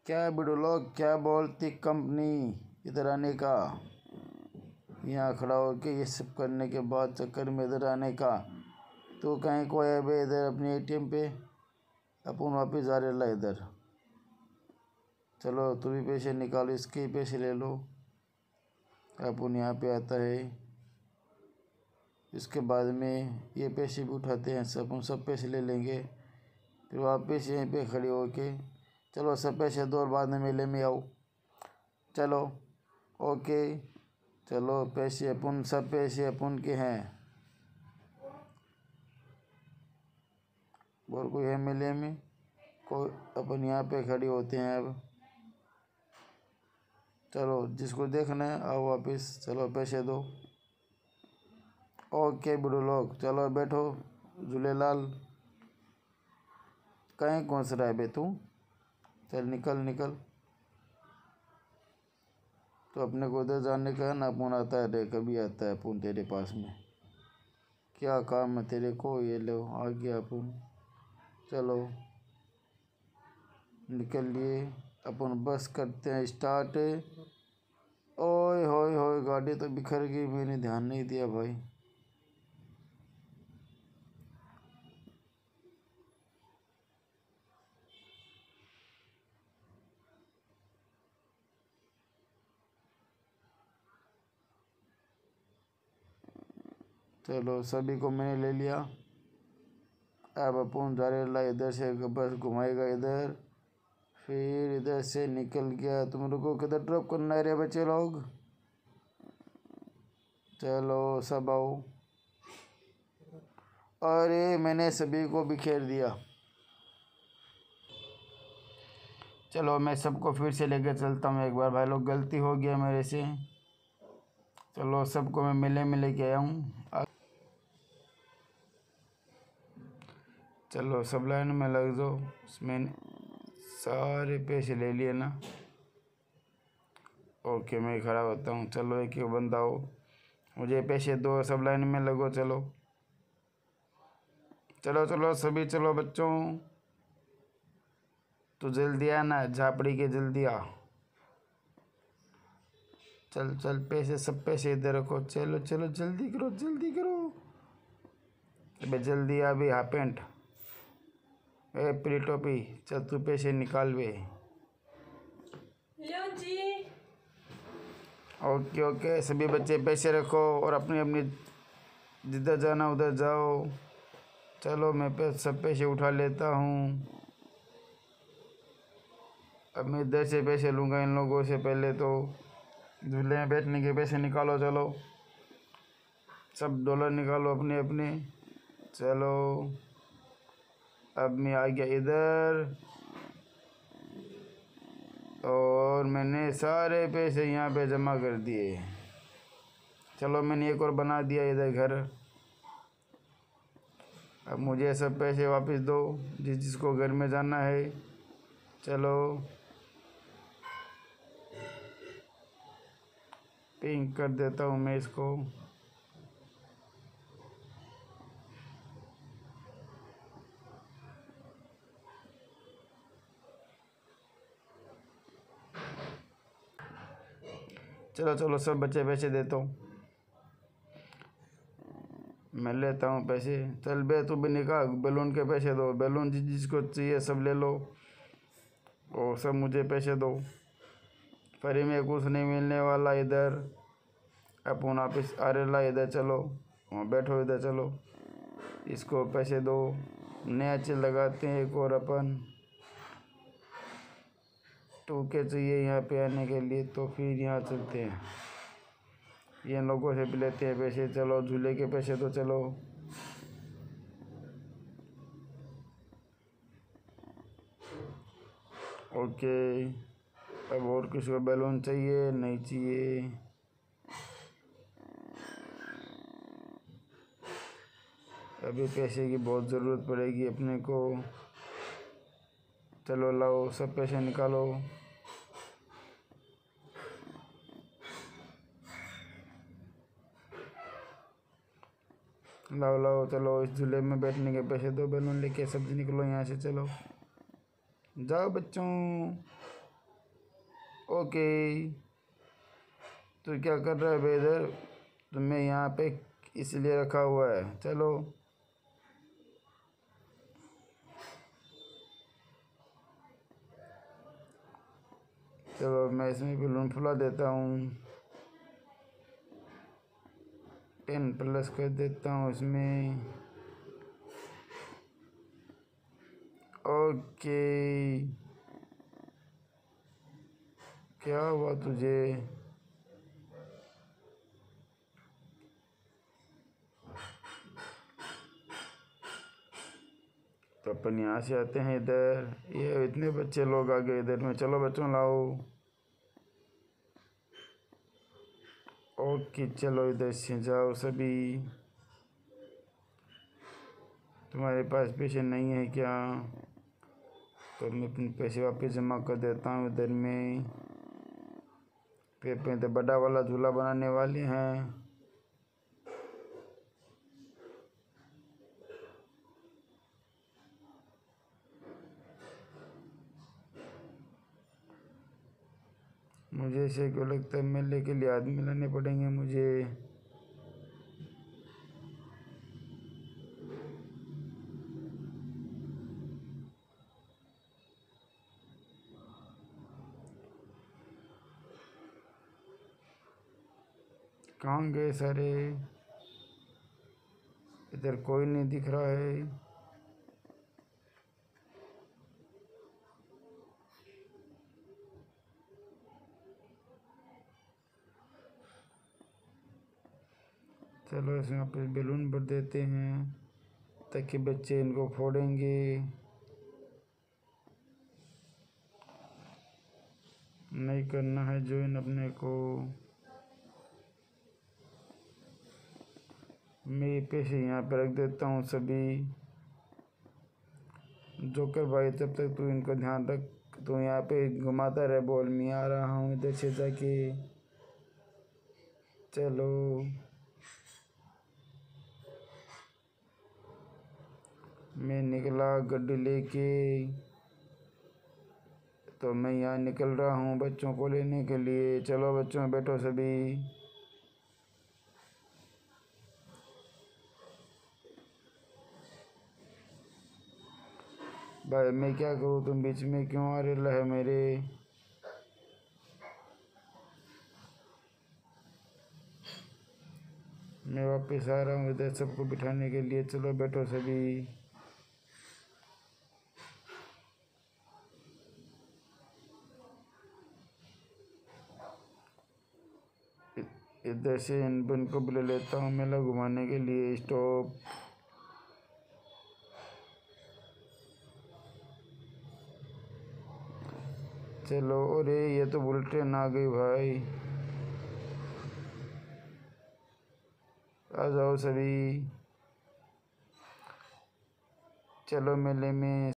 क्या बिडो लोग, क्या बोलती कंपनी, इधर आने का। यहाँ खड़ा होके ये सब करने के बाद चक्कर में इधर आने का। तो कहीं को है बे इधर अपने एटीएम पे। अपन वापिस जा रहे ला इधर। चलो तू भी पैसे निकालो, इसके ही पैसे ले लो। अपन यहाँ पे आता है, इसके बाद में ये पैसे भी उठाते हैं सब, हम सब पैसे ले लेंगे। फिर वापस यहीं पे खड़े होके चलो सब पैसे दो और बाद में मेले में आओ। चलो ओके, चलो पैसे अपन, सब पैसे अपन के हैं। और कोई है मेले में? कोई? अपन यहाँ पे खड़े होते हैं अब। चलो जिसको देखना है आओ वापस, चलो पैसे दो। ओके बुढ़ो लोग, चलो बैठो। झूलेलाल कहीं कौन सा रहा है बे तू? चल निकल निकल। तो अपने को उधर जाने का है ना, फोन आता है रे, कभी आता है फोन तेरे पास में। क्या काम है तेरे को? ये लो आ गया अपन। चलो निकलिए, अपन बस करते हैं स्टार्ट। ओए होए होए, गाड़ी तो बिखर गई, मैंने ध्यान नहीं दिया भाई। चलो सभी को मैंने ले लिया। अब अपन जा रहे ला, इधर से बस घुमाएगा इधर, फिर इधर से निकल गया। तुम लोगों को किधर ड्रॉप करना है रे बच्चे लोग? चलो सब आओ। अरे मैंने सभी को बिखेर दिया। चलो मैं सबको फिर से लेकर चलता हूँ एक बार। भाई लोग गलती हो गया मेरे से। चलो सबको मैं मेले में लेके आया हूँ। चलो सब लाइन में लग जाओ। उसमें सारे पैसे ले लिए ना। ओके मैं खड़ा होता हूँ। चलो एक एक बंदा हो, मुझे पैसे दो, सब लाइन में लगो। चलो चलो चलो सभी चलो बच्चों। तू जल्दी आना, झापड़ी के जल्दी आ। चल चल पैसे, सब पैसे इधर रखो। चलो चलो जल्दी करो जल्दी करो। अबे जल्दी आ भी, हाफ पेंट ए पीली टोपी, चल तू पैसे निकाल बे। लो जी। ओके ओके, सभी बच्चे पैसे रखो और अपनी अपनी जिधर जाना उधर जाओ। चलो मैं सब पैसे उठा लेता हूँ। अब मैं इधर से पैसे लूँगा इन लोगों से। पहले तो झूले में बैठने के पैसे निकालो। चलो सब डॉलर निकालो अपने अपने। चलो अब मैं आ गया इधर, और मैंने सारे पैसे यहाँ पे जमा कर दिए। चलो मैंने एक और बना दिया इधर घर। अब मुझे सब पैसे वापस दो, जिसको घर में जाना है। चलो पिंक कर देता हूँ मैं इसको। चलो चलो सब बच्चे पैसे देता हूँ, मैं लेता हूँ पैसे। चल बे तू भी निकाल, बैलून के पैसे दो। बैलून जिसको चाहिए सब ले लो, और सब मुझे पैसे दो। फ्री में कुछ नहीं मिलने वाला इधर। अपन वापिस आ रहे ला इधर। चलो वहाँ बैठो इधर। चलो इसको पैसे दो। नया चीज लगाते हैं एक और अपन। टूके चाहिए यहाँ पे आने के लिए, तो फिर यहाँ चलते हैं। ये लोगों से भी लेते हैं पैसे। चलो झूले के पैसे तो चलो। ओके, अब और किसी को बैलून चाहिए? नहीं चाहिए। अभी पैसे की बहुत ज़रूरत पड़ेगी अपने को। चलो लाओ सब पैसे निकालो। लाओ लाओ, चलो इस झूले में बैठने के पैसे दो। बैलून लेके सब निकलो यहाँ से। चलो जाओ बच्चों। ओके। तो क्या कर रहा है बे इधर? तुम्हें यहाँ पे इसलिए रखा हुआ है, चलो। चलो मैं इसमें बलून फुला देता हूँ, 10 प्लस कर देता हूँ इसमें। ओके, क्या हुआ तुझे? तो अपन यहाँ से आते हैं इधर, ये इतने बच्चे लोग आ गए इधर में, चलो बच्चों लाओ। ओके चलो इधर से जाओ सभी। तुम्हारे पास पैसे नहीं है क्या? तो मैं अपने पैसे वापस जमा कर देता हूँ इधर में। फिर तो बड़ा वाला झूला बनाने वाले हैं। मुझे ऐसे क्यों लगता है मेले के लिए आदमी लाने पड़ेंगे मुझे। कहाँ गए सारे? इधर कोई नहीं दिख रहा है। चलो इसमें वापस बैलून भर देते हैं ताकि बच्चे इनको फोड़ेंगे। नहीं करना है ज्वाइन अपने को। मैं ये पैसे यहाँ पे रख देता हूँ सभी। जोकर भाई तब तक तू इनको ध्यान रख, तू यहाँ पे घुमाता रहे बॉल, मैं आ रहा हूँ इधर से जाके। चलो मैं निकला गड्डी लेके। तो मैं यहाँ निकल रहा हूँ बच्चों को लेने के लिए। चलो बच्चों बैठो सभी। भाई मैं क्या करूँ, तुम बीच में क्यों आ रहे है मेरे? मैं वापस आ रहा हूँ इधर सबको बिठाने के लिए। चलो बैठो सभी। इधर से इन बन को बुला लेता हूँ मेला घुमाने के लिए। स्टॉप। चलो, अरे ये तो बुलेट ट्रेन आ गई भाई, आ जाओ सभी। चलो मेले में